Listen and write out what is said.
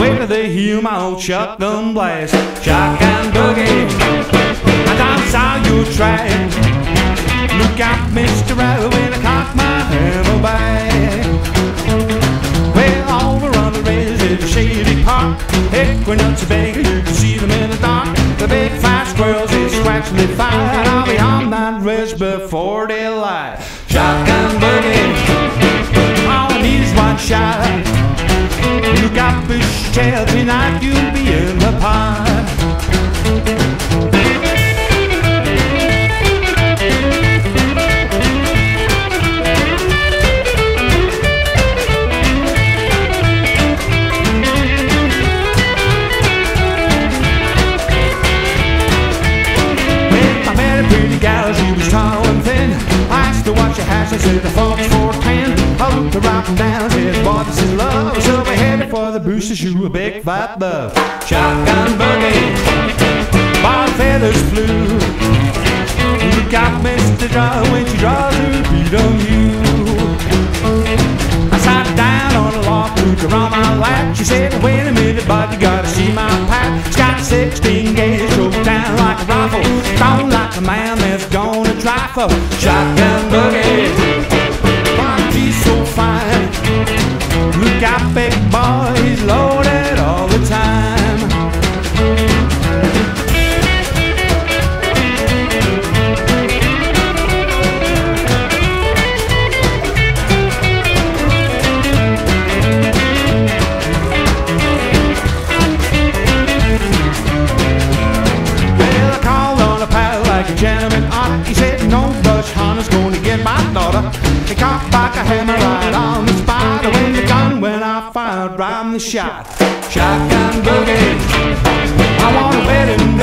Wait till they hear my old shotgun blast. Shotgun boogie, I done saw your track. Look out, Mr. Rowe, when I cock my hammer back. Well, all around the res is a shady park. Equinuts are big, you can see them in the dark. The big fat squirrels is scratching the fire. I'll be on that res before daylight. Shotgun boogie, all I need is one shot. Look out, bush tail, tonight you'll be in the pie. She was tall and thin. I asked her what she had, she said the Fox 410. I looked her up and down, said, boy, this is love. So we headed for the boosters, you a big fat love. Shotgun boogie, bar feathers flew. Look out, Mr. Draw, when she draws her beat on you. I sat down on a log, took her on my lap. She said, wait a minute, bud, you gotta see my pack. It's got 16 gauge, choked down like a rifle. Don't like a man that's gonna try for shotgun boogie. Why, he's so fine. Look out, big boy, he's loaded all the time. Gentleman on it, he said no brush hunter's gonna get my daughter. He cocked back a hammer right on the spot. When the gun went off, fired right in the shot. Shotgun boogie, I wanna bet him